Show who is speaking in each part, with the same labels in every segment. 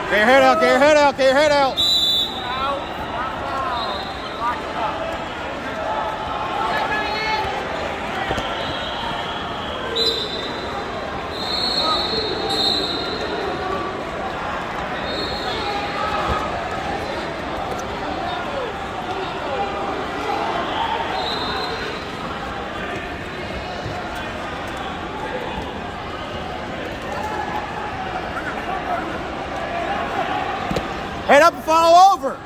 Speaker 1: Get your head out, get your head out, get your head out. Head up and follow over.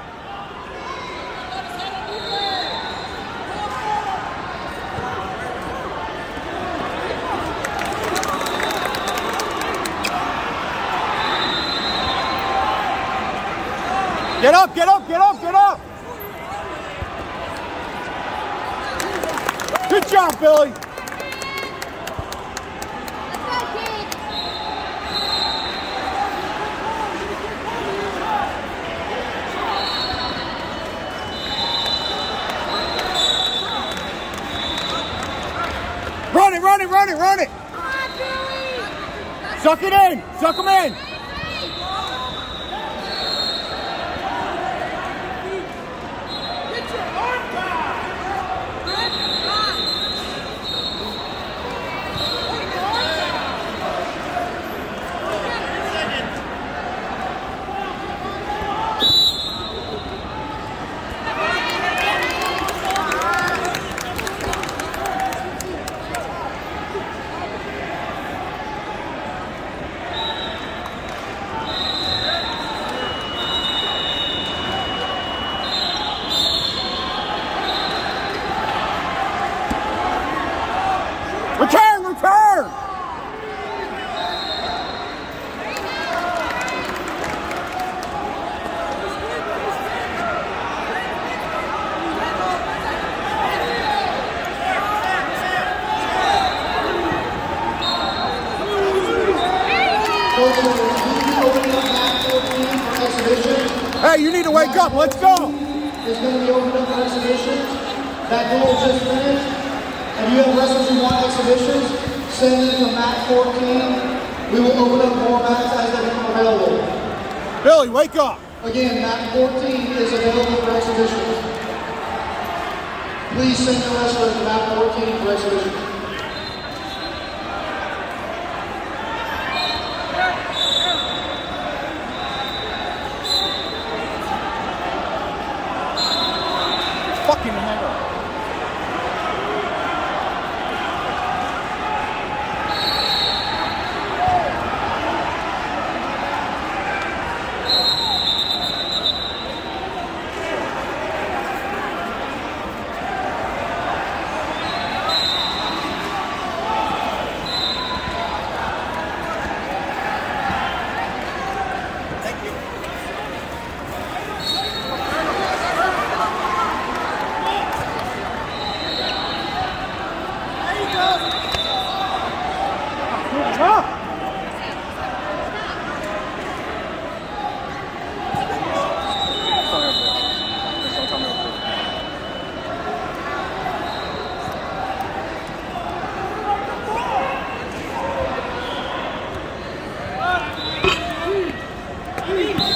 Speaker 1: Get up, get up, get up, get up. Good job, Billy. Run it, run it, run it, run it! Suck it in! Suck them in! Return, return! Hey, you need to wake up. Let's go.
Speaker 2: It's going to be opened up for exhibitions. That goal just finished. And you have wrestlers who want exhibitions, send them to mat 14. We will open up more mats as they become available.
Speaker 1: Billy, wake up.
Speaker 2: Again, mat 14 is available for exhibitions. Please send your wrestlers to mat 14 for exhibitions.
Speaker 1: Fucking hammer.
Speaker 3: Please.